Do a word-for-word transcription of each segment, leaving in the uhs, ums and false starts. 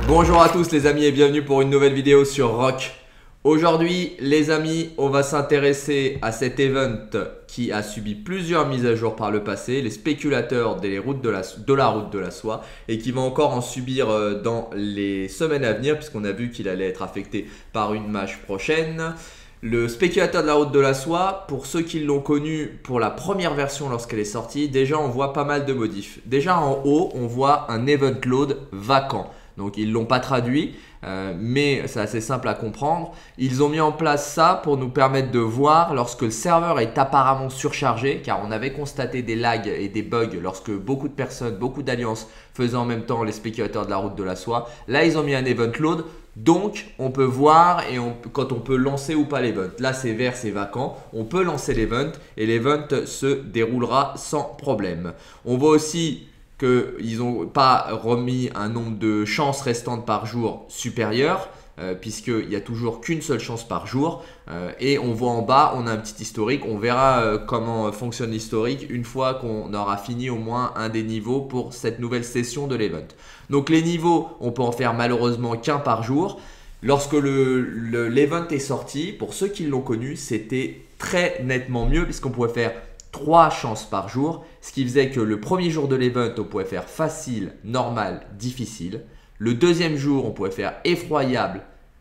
Bonjour à tous les amis et bienvenue pour une nouvelle vidéo sur Rock. Aujourd'hui les amis, on va s'intéresser à cet event qui a subi plusieurs mises à jour par le passé, les spéculateurs des routes de la, de la route de la soie, et qui va encore en subir dans les semaines à venir puisqu'on a vu qu'il allait être affecté par une mâche prochaine. Le spéculateur de la route de la soie, pour ceux qui l'ont connu pour la première version lorsqu'elle est sortie, déjà on voit pas mal de modifs. Déjà en haut, on voit un event load vacant. Donc ils ne l'ont pas traduit, euh, mais c'est assez simple à comprendre. Ils ont mis en place ça pour nous permettre de voir lorsque le serveur est apparemment surchargé, car on avait constaté des lags et des bugs lorsque beaucoup de personnes, beaucoup d'alliances faisaient en même temps les spéculateurs de la route de la soie. Là ils ont mis un event load, donc on peut voir et on, quand on peut lancer ou pas l'event. Là c'est vert, c'est vacant, on peut lancer l'event et l'event se déroulera sans problème. On voit aussi qu'ils n'ont pas remis un nombre de chances restantes par jour supérieur, euh, puisqu'il n'y a toujours qu'une seule chance par jour. Euh, et on voit en bas, on a un petit historique. On verra euh, comment fonctionne l'historique une fois qu'on aura fini au moins un des niveaux pour cette nouvelle session de l'event. Donc les niveaux, on peut en faire malheureusement qu'un par jour. Lorsque l'event le, est sorti, pour ceux qui l'ont connu, c'était très nettement mieux puisqu'on pouvait faire trois chances par jour, ce qui faisait que le premier jour de l'event, on pouvait faire facile, normal, difficile. Le deuxième jour, on pouvait faire effroyable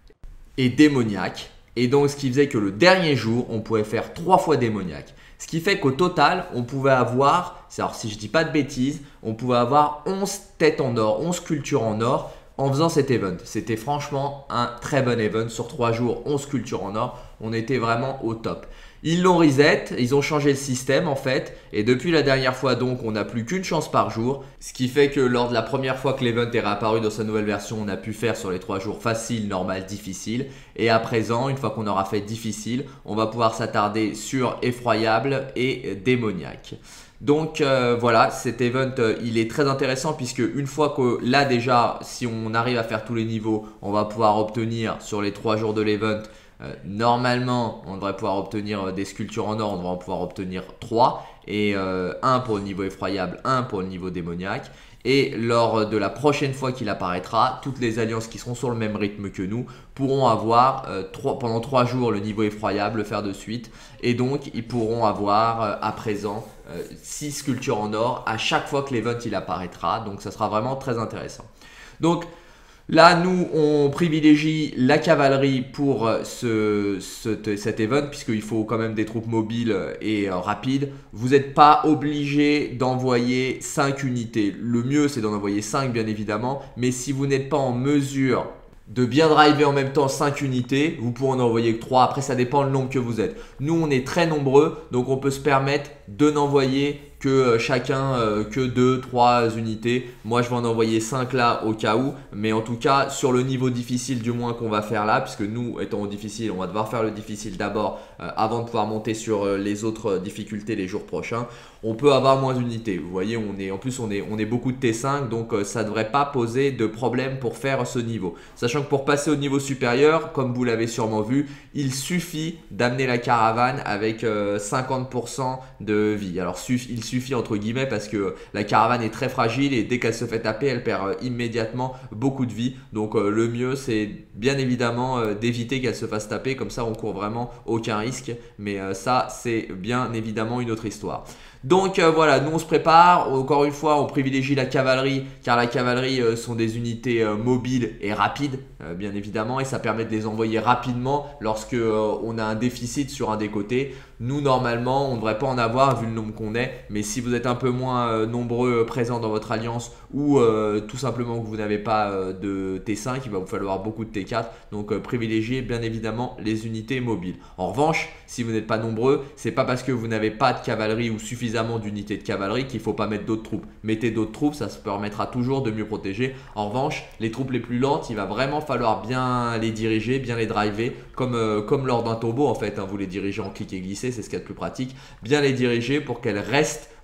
et démoniaque. Et donc, ce qui faisait que le dernier jour, on pouvait faire trois fois démoniaque. Ce qui fait qu'au total, on pouvait avoir, alors si je ne dis pas de bêtises, on pouvait avoir onze têtes en or, onze sculptures en or en faisant cet event. C'était franchement un très bon event. Sur trois jours, onze sculptures en or. On était vraiment au top. Ils l'ont reset, ils ont changé le système en fait, et depuis la dernière fois donc on n'a plus qu'une chance par jour, ce qui fait que lors de la première fois que l'event est réapparu dans sa nouvelle version, on a pu faire sur les trois jours facile, normal, difficile, et à présent une fois qu'on aura fait difficile, on va pouvoir s'attarder sur effroyable et démoniaque. Donc euh, voilà, cet event euh, il est très intéressant puisque une fois que là déjà si on arrive à faire tous les niveaux, on va pouvoir obtenir sur les trois jours de l'event, Euh, normalement on devrait pouvoir obtenir des sculptures en or, on devrait en pouvoir obtenir trois et euh, un pour le niveau effroyable, un pour le niveau démoniaque. Et lors de la prochaine fois qu'il apparaîtra, toutes les alliances qui seront sur le même rythme que nous pourront avoir euh, trois, pendant trois jours le niveau effroyable, le faire de suite. Et donc ils pourront avoir euh, à présent euh, six sculptures en or à chaque fois que l'event il apparaîtra. Donc ça sera vraiment très intéressant. Donc là, nous, on privilégie la cavalerie pour ce, ce, cet event puisqu'il faut quand même des troupes mobiles et euh, rapides. Vous n'êtes pas obligé d'envoyer cinq unités. Le mieux, c'est d'en envoyer cinq bien évidemment. Mais si vous n'êtes pas en mesure de bien driver en même temps cinq unités, vous pourrez en envoyer que trois. Après, ça dépend le nombre que vous êtes. Nous, on est très nombreux, donc on peut se permettre de n'envoyer que euh, chacun euh, que deux trois unités. Moi je vais en envoyer cinq là au cas où, mais en tout cas sur le niveau difficile du moins qu'on va faire là, puisque nous étant au difficile on va devoir faire le difficile d'abord euh, avant de pouvoir monter sur euh, les autres difficultés les jours prochains. On peut avoir moins d'unités, vous voyez, on est, en plus on est, on est beaucoup de T cinq, donc euh, ça ne devrait pas poser de problème pour faire ce niveau. Sachant que pour passer au niveau supérieur, comme vous l'avez sûrement vu, il suffit d'amener la caravane avec euh, cinquante pour cent de vie. Alors il suffit entre guillemets parce que la caravane est très fragile et dès qu'elle se fait taper, elle perd euh, immédiatement beaucoup de vie. Donc euh, le mieux c'est bien évidemment euh, d'éviter qu'elle se fasse taper, comme ça on court vraiment aucun risque. Mais euh, ça c'est bien évidemment une autre histoire. Donc euh, voilà, nous on se prépare, encore une fois on privilégie la cavalerie car la cavalerie euh, sont des unités euh, mobiles et rapides euh, bien évidemment, et ça permet de les envoyer rapidement lorsque euh, on a un déficit sur un des côtés. Nous normalement on ne devrait pas en avoir vu le nombre qu'on est, mais si vous êtes un peu moins euh, nombreux euh, présents dans votre alliance ou euh, tout simplement que vous n'avez pas euh, de T cinq, il va vous falloir beaucoup de T quatre, donc euh, privilégiez bien évidemment les unités mobiles. En revanche, si vous n'êtes pas nombreux, c'est pas parce que vous n'avez pas de cavalerie ou suffisamment d'unités de cavalerie qu'il ne faut pas mettre d'autres troupes. Mettez d'autres troupes, ça se permettra toujours de mieux protéger. En revanche, les troupes les plus lentes, il va vraiment falloir bien les diriger, bien les driver, comme, euh, comme lors d'un turbo en fait, hein, vous les dirigez en clic et glisser, c'est ce qu'il y a de plus pratique. Bien les diriger pour qu'elles restent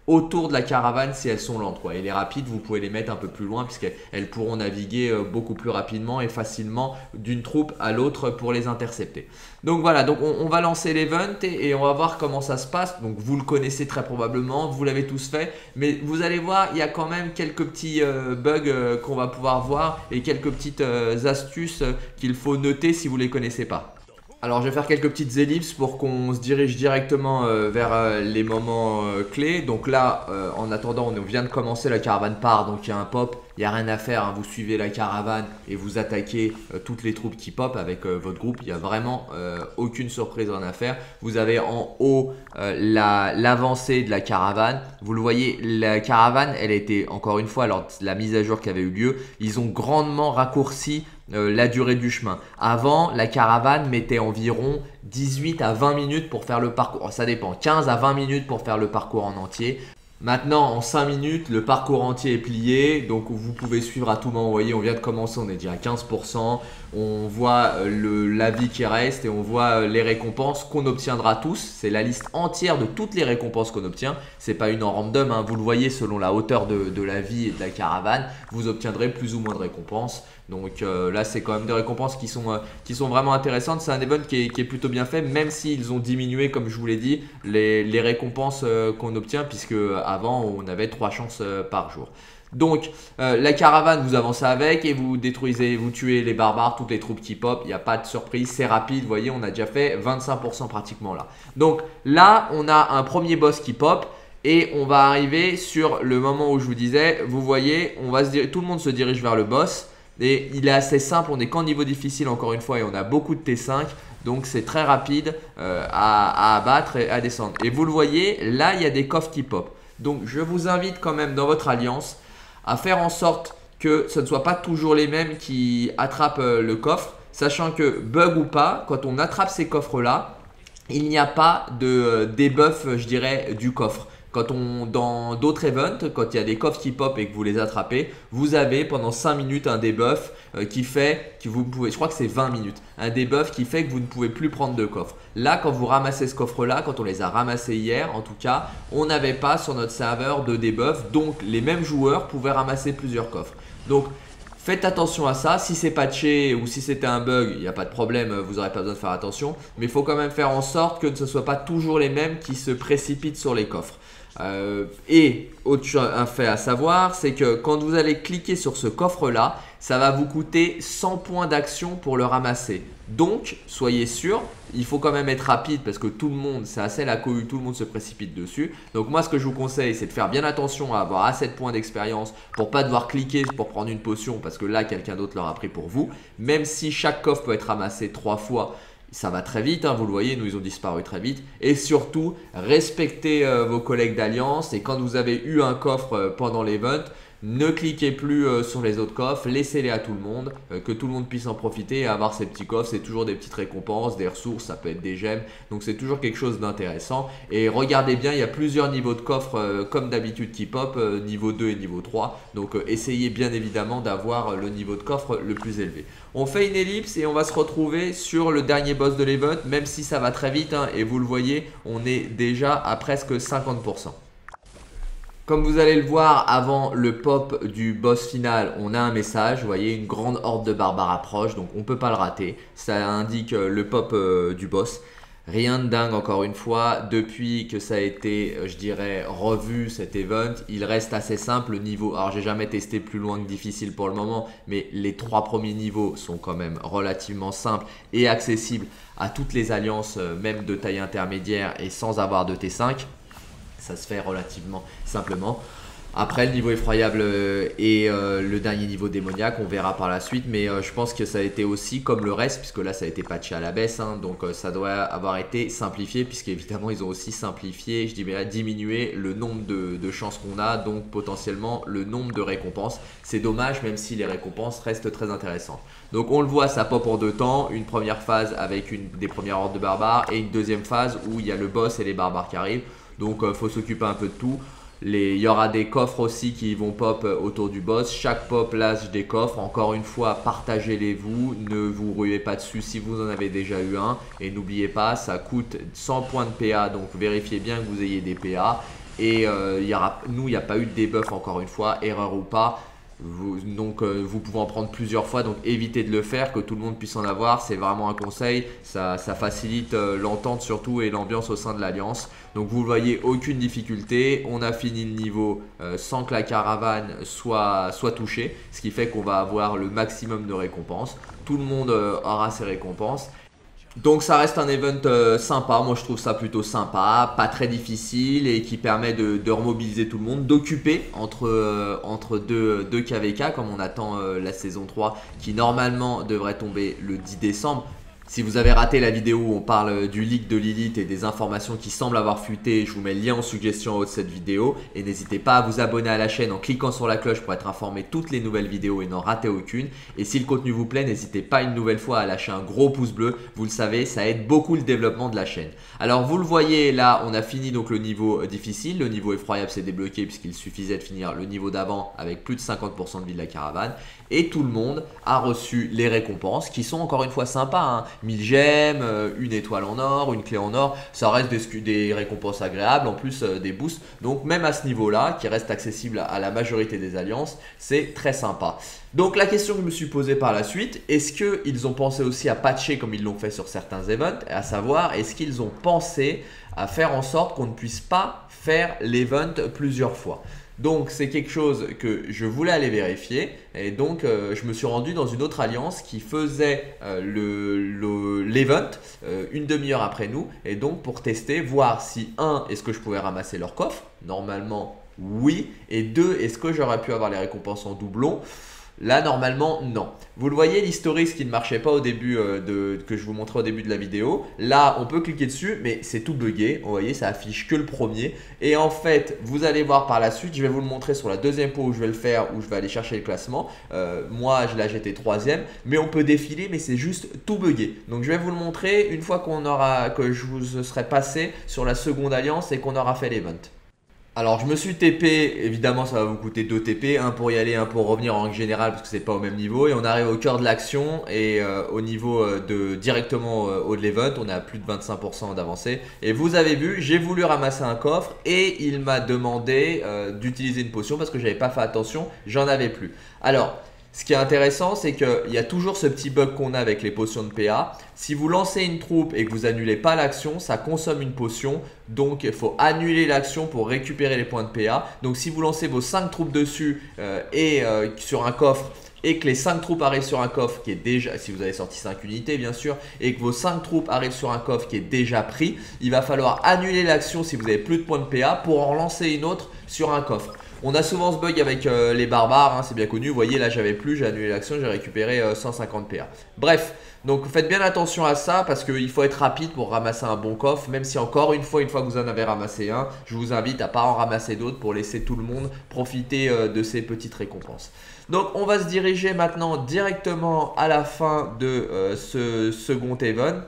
autour de la caravane si elles sont lentes, quoi. Et les rapides, vous pouvez les mettre un peu plus loin puisqu'elles pourront naviguer beaucoup plus rapidement et facilement d'une troupe à l'autre pour les intercepter. Donc voilà, donc on, on va lancer l'event et, et on va voir comment ça se passe. Donc vous le connaissez très probablement, vous l'avez tous fait, mais vous allez voir, il y a quand même quelques petits euh, bugs euh, qu'on va pouvoir voir et quelques petites euh, astuces euh, qu'il faut noter si vous ne les connaissez pas. Alors je vais faire quelques petites ellipses pour qu'on se dirige directement euh, vers euh, les moments euh, clés. Donc là, euh, en attendant, on vient de commencer, la caravane part, donc il y a un pop, il n'y a rien à faire, hein. Vous suivez la caravane et vous attaquez euh, toutes les troupes qui pop avec euh, votre groupe. Il n'y a vraiment euh, aucune surprise, rien à faire. Vous avez en haut euh, la, l'avancée de la caravane. Vous le voyez, la caravane, elle a été, encore une fois, lors de la mise à jour qui avait eu lieu, ils ont grandement raccourci Euh, la durée du chemin. Avant, la caravane mettait environ dix-huit à vingt minutes pour faire le parcours. Ça dépend, quinze à vingt minutes pour faire le parcours en entier. Maintenant, en cinq minutes, le parcours entier est plié. Donc, vous pouvez suivre à tout moment. Vous voyez, on vient de commencer, on est déjà à quinze pour cent. On voit le, la vie qui reste et on voit les récompenses qu'on obtiendra tous. C'est la liste entière de toutes les récompenses qu'on obtient. Ce n'est pas une en random, hein. Vous le voyez selon la hauteur de, de la vie et de la caravane. Vous obtiendrez plus ou moins de récompenses. Donc euh, là, c'est quand même des récompenses qui sont, euh, qui sont vraiment intéressantes. C'est un event qui est, qui est plutôt bien fait, même s'ils ont diminué, comme je vous l'ai dit, les, les récompenses euh, qu'on obtient, puisque avant, on avait trois chances euh, par jour. Donc, euh, la caravane, vous avancez avec et vous détruisez, vous tuez les barbares, toutes les troupes qui pop. Il n'y a pas de surprise, c'est rapide. Vous voyez, on a déjà fait vingt-cinq pour cent pratiquement là. Donc là, on a un premier boss qui pop. Et on va arriver sur le moment où je vous disais, vous voyez, on va se dire, tout le monde se dirige vers le boss. Et il est assez simple, on n'est qu'en niveau difficile encore une fois et on a beaucoup de T cinq. Donc c'est très rapide euh, à, à abattre et à descendre. Et vous le voyez, là il y a des coffres qui pop. Donc je vous invite quand même dans votre alliance à faire en sorte que ce ne soit pas toujours les mêmes qui attrapent euh, le coffre. Sachant que bug ou pas, quand on attrape ces coffres là, il n'y a pas de euh, debuff, je dirais, du coffre. Quand on, dans d'autres events, quand il y a des coffres qui pop et que vous les attrapez, vous avez pendant cinq minutes un debuff euh, qui fait que vous pouvez, je crois que c'est vingt minutes, un debuff qui fait que vous ne pouvez plus prendre de coffre. Là, quand vous ramassez ce coffre-là, quand on les a ramassés hier, en tout cas, on n'avait pas sur notre serveur de debuff, donc les mêmes joueurs pouvaient ramasser plusieurs coffres. Donc, faites attention à ça, si c'est patché ou si c'était un bug, il n'y a pas de problème, vous n'aurez pas besoin de faire attention. Mais il faut quand même faire en sorte que ce ne soit pas toujours les mêmes qui se précipitent sur les coffres. Euh, et autre chose, un fait à savoir, c'est que quand vous allez cliquer sur ce coffre là, ça va vous coûter cent points d'action pour le ramasser. Donc soyez sûr, il faut quand même être rapide parce que tout le monde, c'est assez la cohue, tout le monde se précipite dessus. Donc moi ce que je vous conseille, c'est de faire bien attention à avoir assez de points d'expérience pour pas devoir cliquer pour prendre une potion parce que là quelqu'un d'autre l'aura pris pour vous. Même si chaque coffre peut être ramassé trois fois, ça va très vite, hein, vous le voyez, nous ils ont disparu très vite. Et surtout, respectez euh, vos collègues d'alliance. Et quand vous avez eu un coffre euh, pendant l'event, ne cliquez plus euh, sur les autres coffres, laissez-les à tout le monde, euh, que tout le monde puisse en profiter et avoir ces petits coffres. C'est toujours des petites récompenses, des ressources, ça peut être des gemmes. Donc c'est toujours quelque chose d'intéressant. Et regardez bien, il y a plusieurs niveaux de coffres euh, comme d'habitude qui pop, euh, niveau deux et niveau trois. Donc euh, essayez bien évidemment d'avoir le niveau de coffre le plus élevé. On fait une ellipse et on va se retrouver sur le dernier boss de l'event, même si ça va très vite, hein, et vous le voyez, on est déjà à presque cinquante pour cent. Comme vous allez le voir, avant le pop du boss final, on a un message. Vous voyez, une grande horde de barbares approche, donc on ne peut pas le rater. Ça indique le pop euh, du boss. Rien de dingue encore une fois, depuis que ça a été, je dirais, revu cet event, il reste assez simple le niveau. Alors j'ai jamais testé plus loin que difficile pour le moment, mais les trois premiers niveaux sont quand même relativement simples et accessibles à toutes les alliances, même de taille intermédiaire et sans avoir de T cinq. Ça se fait relativement simplement. Après, le niveau effroyable et euh, le dernier niveau démoniaque, on verra par la suite. Mais euh, je pense que ça a été aussi comme le reste, puisque là, ça a été patché à la baisse. Hein, donc, euh, ça doit avoir été simplifié, puisqu'évidemment, ils ont aussi simplifié, je dirais, diminué le nombre de, de chances qu'on a, donc potentiellement le nombre de récompenses. C'est dommage, même si les récompenses restent très intéressantes. Donc, on le voit, ça pop en deux temps. Une première phase avec une, des premières hordes de barbares et une deuxième phase où il y a le boss et les barbares qui arrivent. Donc, il euh, faut s'occuper un peu de tout. Les, il y aura des coffres aussi qui vont pop autour du boss. Chaque pop lâche des coffres. Encore une fois, partagez-les-vous. Ne vous ruez pas dessus si vous en avez déjà eu un. Et n'oubliez pas, ça coûte cent points de P A. Donc vérifiez bien que vous ayez des P A. Et euh, y aura, nous, il n'y a pas eu de debuff encore une fois, erreur ou pas. Vous, donc euh, vous pouvez en prendre plusieurs fois, donc évitez de le faire, que tout le monde puisse en avoir, c'est vraiment un conseil, ça, ça facilite euh, l'entente surtout et l'ambiance au sein de l'alliance. Donc vous ne voyez aucune difficulté, on a fini le niveau euh, sans que la caravane soit, soit touchée, ce qui fait qu'on va avoir le maximum de récompenses, tout le monde euh, aura ses récompenses. Donc ça reste un event euh, sympa, moi je trouve ça plutôt sympa, pas très difficile et qui permet de, de remobiliser tout le monde, d'occuper entre, euh, entre deux, deux K V K comme on attend euh, la saison trois qui normalement devrait tomber le dix décembre. Si vous avez raté la vidéo où on parle du leak de Lilith et des informations qui semblent avoir fuité, je vous mets le lien en suggestion en haut de cette vidéo. Et n'hésitez pas à vous abonner à la chaîne en cliquant sur la cloche pour être informé de toutes les nouvelles vidéos et n'en rater aucune. Et si le contenu vous plaît, n'hésitez pas une nouvelle fois à lâcher un gros pouce bleu. Vous le savez, ça aide beaucoup le développement de la chaîne. Alors vous le voyez là, on a fini donc le niveau difficile. Le niveau effroyable s'est débloqué puisqu'il suffisait de finir le niveau d'avant avec plus de cinquante pour cent de vie de la caravane. Et tout le monde a reçu les récompenses qui sont encore une fois sympas, hein. mille gemmes, une étoile en or, une clé en or, ça reste des, des récompenses agréables, en plus euh, des boosts. Donc même à ce niveau-là, qui reste accessible à, à la majorité des alliances, c'est très sympa. Donc la question que je me suis posée par la suite, est-ce qu'ils ont pensé aussi à patcher comme ils l'ont fait sur certains events, à savoir, est-ce qu'ils ont pensé à faire en sorte qu'on ne puisse pas faire l'event plusieurs fois? Donc c'est quelque chose que je voulais aller vérifier et donc euh, je me suis rendu dans une autre alliance qui faisait euh, l'event euh, une demi-heure après nous et donc pour tester, voir si un, est-ce que je pouvais ramasser leur coffre? Normalement oui, et deux, est-ce que j'aurais pu avoir les récompenses en doublon? Là, normalement, non. Vous le voyez, l'historique qui ne marchait pas au début, euh, de, que je vous montrais au début de la vidéo. Là, on peut cliquer dessus, mais c'est tout buggé. Vous voyez, ça affiche que le premier. Et en fait, vous allez voir par la suite, je vais vous le montrer sur la deuxième fois où je vais le faire, où je vais aller chercher le classement. Euh, moi, là, j'étais troisième, mais on peut défiler, mais c'est juste tout buggé. Donc, je vais vous le montrer une fois qu'on aura, que je vous serai passé sur la seconde alliance et qu'on aura fait l'event. Alors je me suis T P, évidemment ça va vous coûter deux T P, un pour y aller, un pour revenir en règle générale parce que c'est pas au même niveau. Et on arrive au cœur de l'action et euh, au niveau euh, de directement euh, au de l'event, on est à plus de vingt-cinq pour cent d'avancée. Et vous avez vu, j'ai voulu ramasser un coffre et il m'a demandé euh, d'utiliser une potion parce que j'avais pas fait attention, j'en avais plus. Alors ce qui est intéressant, c'est qu'il y a toujours ce petit bug qu'on a avec les potions de P A. Si vous lancez une troupe et que vous annulez pas l'action, ça consomme une potion. Donc il faut annuler l'action pour récupérer les points de P A. Donc si vous lancez vos cinq troupes dessus euh, et euh, sur un coffre et que les cinq troupes arrivent sur un coffre qui est déjà, si vous avez sorti cinq unités bien sûr, et que vos cinq troupes arrivent sur un coffre qui est déjà pris, il va falloir annuler l'action si vous avez plus de points de P A pour en relancer une autre sur un coffre. On a souvent ce bug avec euh, les barbares, hein, c'est bien connu. Vous voyez, là, j'avais plus, j'ai annulé l'action, j'ai récupéré euh, cent cinquante P A. Bref, donc faites bien attention à ça parce qu'il faut être rapide pour ramasser un bon coffre. Même si encore une fois, une fois que vous en avez ramassé un, je vous invite à pas en ramasser d'autres pour laisser tout le monde profiter euh, de ces petites récompenses. Donc, on va se diriger maintenant directement à la fin de euh, ce second event.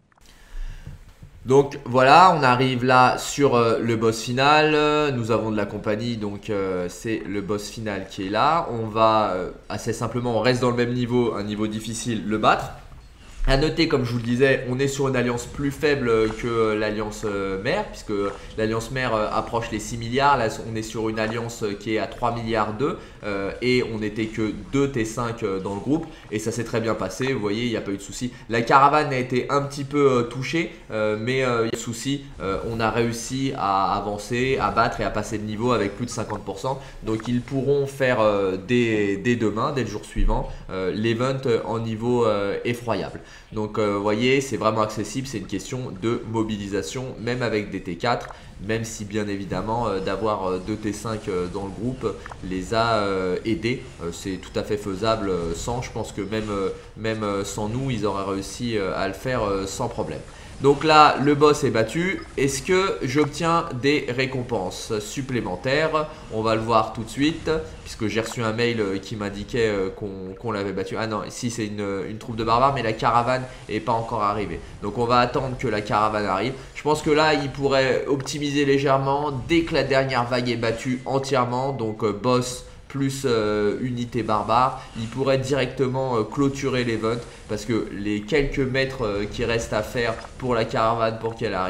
Donc voilà, on arrive là sur euh, le boss final. Nous avons de la compagnie, donc euh, c'est le boss final qui est là. On va euh, assez simplement, on reste dans le même niveau, un niveau difficile, le battre. A noter, comme je vous le disais, on est sur une alliance plus faible que l'alliance mère, puisque l'alliance mère approche les six milliards. Là, on est sur une alliance qui est à trois milliards deux euh, et on n'était que deux T cinq dans le groupe et ça s'est très bien passé. Vous voyez, il n'y a pas eu de souci. La caravane a été un petit peu euh, touchée, euh, mais euh, il y a de souci. Euh, on a réussi à avancer, à battre et à passer de niveau avec plus de cinquante pour cent. Donc, ils pourront faire euh, dès, dès demain, dès le jour suivant, euh, l'event en niveau euh, effroyable. Donc vous euh, voyez, c'est vraiment accessible, c'est une question de mobilisation, même avec des T quatre, même si bien évidemment euh, d'avoir euh, deux T cinq euh, dans le groupe les a euh, aidés. Euh, c'est tout à fait faisable euh, sans, je pense que même, euh, même euh, sans nous, ils auraient réussi euh, à le faire euh, sans problème. Donc là, le boss est battu. Est-ce que j'obtiens des récompenses supplémentaires? On va le voir tout de suite, puisque j'ai reçu un mail qui m'indiquait qu'on qu'on l'avait battu. Ah non, ici c'est une, une troupe de barbares, mais la caravane n'est pas encore arrivée. Donc on va attendre que la caravane arrive. Je pense que là, il pourrait optimiser légèrement dès que la dernière vague est battue entièrement. Donc euh, boss plus euh, unité barbare, il pourrait directement euh, clôturer l'event parce que les quelques mètres euh, qui restent à faire pour la caravane pour qu'elle arrive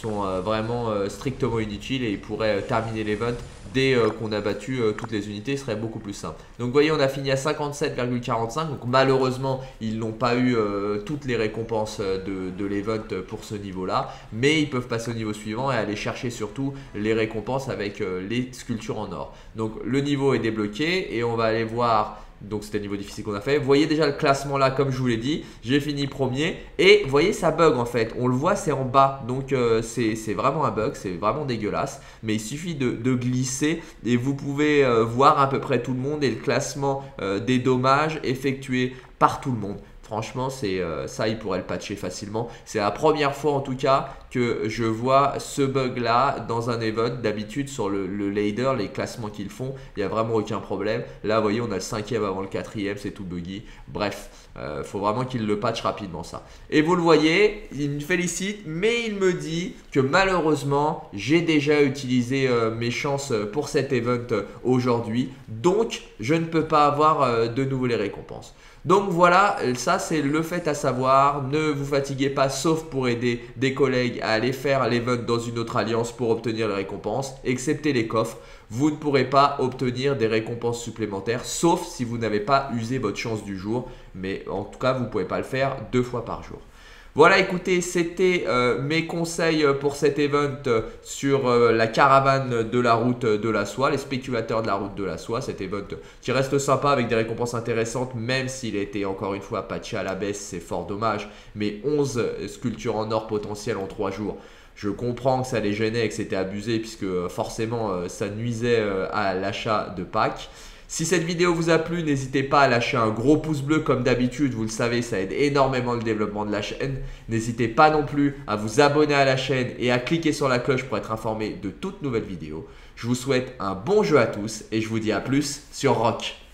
sont euh, vraiment euh, strictement inutiles et ils pourraient euh, terminer l'event dès euh, qu'on a battu euh, toutes les unités, ce serait beaucoup plus simple. Donc vous voyez, on a fini à cinquante-sept virgule quarante-cinq, donc malheureusement ils n'ont pas eu euh, toutes les récompenses de, de l'event pour ce niveau là, mais ils peuvent passer au niveau suivant et aller chercher surtout les récompenses avec euh, les sculptures en or. Donc le niveau est débloqué et on va aller voir. Donc c'était le niveau difficile qu'on a fait. Vous voyez déjà le classement là, comme je vous l'ai dit. J'ai fini premier. Et vous voyez, ça bug en fait. On le voit, c'est en bas. Donc euh, c'est vraiment un bug. C'est vraiment dégueulasse. Mais il suffit de, de glisser. Et vous pouvez euh, voir à peu près tout le monde. Et le classement euh, des dommages effectués par tout le monde. Franchement, c'est euh, ça, il pourrait le patcher facilement. C'est la première fois en tout cas que je vois ce bug là dans un event. D'habitude sur le, le ladder, les classements qu'ils font, il n'y a vraiment aucun problème. Là, vous voyez, on a le cinquième avant le quatrième, c'est tout buggy. Bref, il euh, faut vraiment qu'il le patch rapidement ça. Et vous le voyez, il me félicite, mais il me dit que malheureusement, j'ai déjà utilisé euh, mes chances pour cet event euh, aujourd'hui. Donc, je ne peux pas avoir euh, de nouveau les récompenses. Donc voilà, ça c'est le fait à savoir. Ne vous fatiguez pas, sauf pour aider des collègues à aller faire l'event dans une autre alliance pour obtenir les récompenses. Excepté les coffres, vous ne pourrez pas obtenir des récompenses supplémentaires, sauf si vous n'avez pas usé votre chance du jour. Mais en tout cas, vous ne pouvez pas le faire deux fois par jour. Voilà, écoutez, c'était euh, mes conseils pour cet event euh, sur euh, la caravane de la route de la soie, les spéculateurs de la route de la soie. Cet event qui reste sympa avec des récompenses intéressantes, même s'il a été encore une fois patché à la baisse, c'est fort dommage. Mais onze sculptures en or potentielles en trois jours. Je comprends que ça les gênait et que c'était abusé puisque forcément euh, ça nuisait euh, à l'achat de packs. Si cette vidéo vous a plu, n'hésitez pas à lâcher un gros pouce bleu comme d'habitude, vous le savez, ça aide énormément le développement de la chaîne. N'hésitez pas non plus à vous abonner à la chaîne et à cliquer sur la cloche pour être informé de toutes nouvelles vidéos. Je vous souhaite un bon jeu à tous et je vous dis à plus sur Rock.